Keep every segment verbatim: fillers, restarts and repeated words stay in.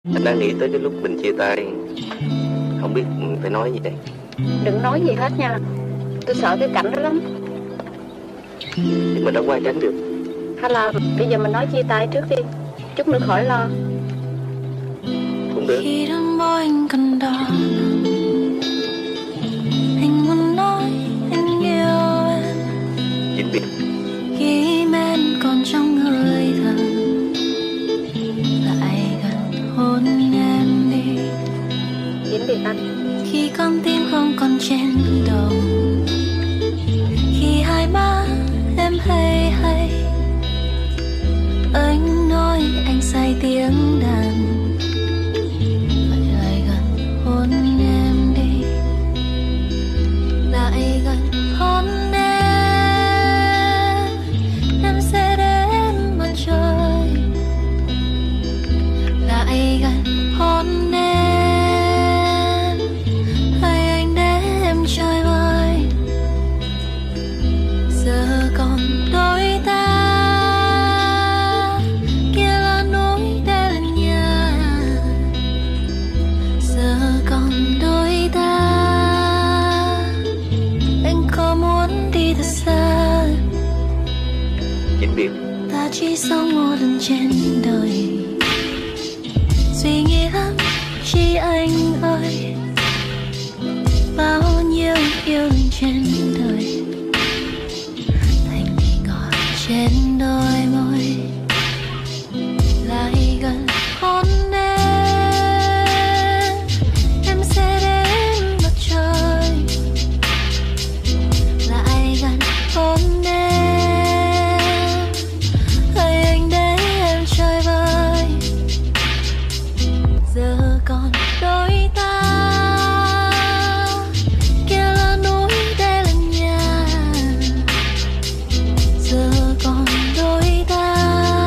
Anh đang nghĩ tới cái lúc mình chia tay, không biết phải nói gì đây. Đừng nói gì hết nha. Tôi sợ cái cảnh đó lắm. Nhưng mà đâu có ai tránh được. Hay là bây giờ mình nói chia tay trước đi, chút nữa khỏi lo. Cũng được. Khi đôi môi anh còn đỏ, anh muốn nói anh yêu em. Chính biết. Khi men còn trong hơi thở, lại gần hôn em đi. Chính biệt anh. Khi con tim không còn trên đầu, khi hai má em hay hay, anh nói anh say tiếng đàn, lại lại gần hôn em đi, lại gần hôn em. Em sẽ đến mặt trời, lại gần hôn em. Hay anh để em chơi vơi, giờ còn đôi ta, kia là núi đây là nhà. Giờ còn đôi ta, anh có muốn đi thật xa. Chính biết. Ta chỉ sống một lần trên đời, suy nghĩ lắm chỉ anh ơi. Bao nhiêu yêu lần trên đời, thành vị ngọt trên đôi môi, lại gần hôn em. Em sẽ đến mặt trời, lại gần hôn em. Hay anh để em chơi vơi, giờ còn đôi ta, kia là núi đây là nhà. Giờ còn đôi ta,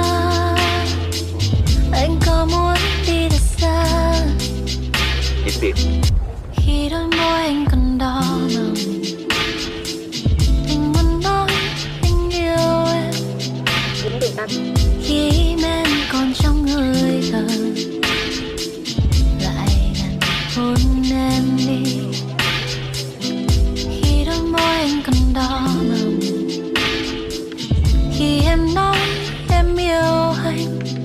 anh có muốn đi thật xa. Chính biết. Khi đôi môi anh còn đỏ màu, anh muốn nói anh yêu em. Chính biệt anh. Khi men còn trong hơi thở, lại gần hôn em đi. Khi đôi môi anh còn đỏ màu, khi em nói em yêu anh,